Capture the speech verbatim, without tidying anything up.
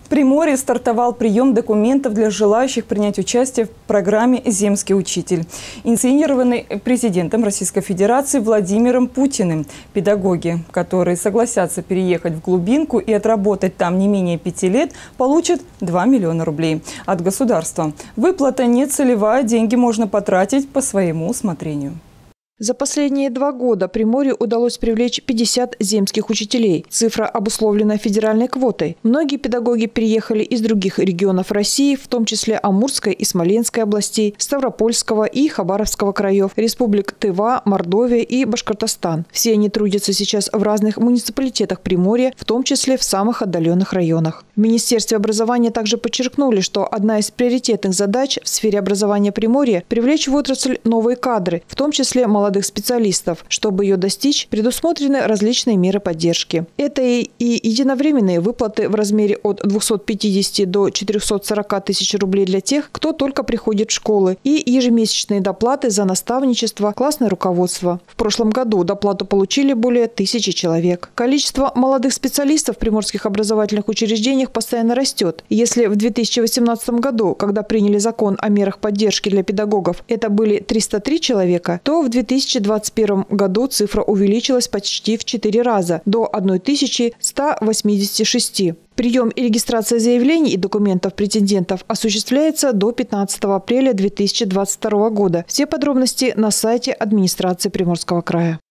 Приморье стартовал прием документов для желающих принять участие в программе «Земский учитель», инициированный президентом Российской Федерации Владимиром Путиным. Педагоги, которые согласятся переехать в глубинку и отработать там не менее пяти лет, получат два миллиона рублей от государства. Выплата не целевая, деньги можно потратить по своему усмотрению. За последние два года Приморью удалось привлечь пятьдесят земских учителей. Цифра обусловлена федеральной квотой. Многие педагоги переехали из других регионов России, в том числе Амурской и Смоленской областей, Ставропольского и Хабаровского краев, республик Тыва, Мордовия и Башкортостан. Все они трудятся сейчас в разных муниципалитетах Приморья, в том числе в самых отдаленных районах. В Министерстве образования также подчеркнули, что одна из приоритетных задач в сфере образования Приморья – привлечь в отрасль новые кадры, в том числе молодых специалистов. Чтобы ее достичь, предусмотрены различные меры поддержки. Это и, и единовременные выплаты в размере от двухсот пятидесяти до четырёхсот сорока тысяч рублей для тех, кто только приходит в школы, и ежемесячные доплаты за наставничество, классное руководство. В прошлом году доплату получили более тысячи человек. Количество молодых специалистов в приморских образовательных учреждениях постоянно растет. Если в две тысячи восемнадцатом году, когда приняли закон о мерах поддержки для педагогов, это были триста три человека, то в две тысячи двадцать первом году цифра увеличилась почти в четыре раза – до тысячи ста восьмидесяти шести. Прием и регистрация заявлений и документов претендентов осуществляется до пятнадцатого апреля две тысячи двадцать второго года. Все подробности на сайте администрации Приморского края.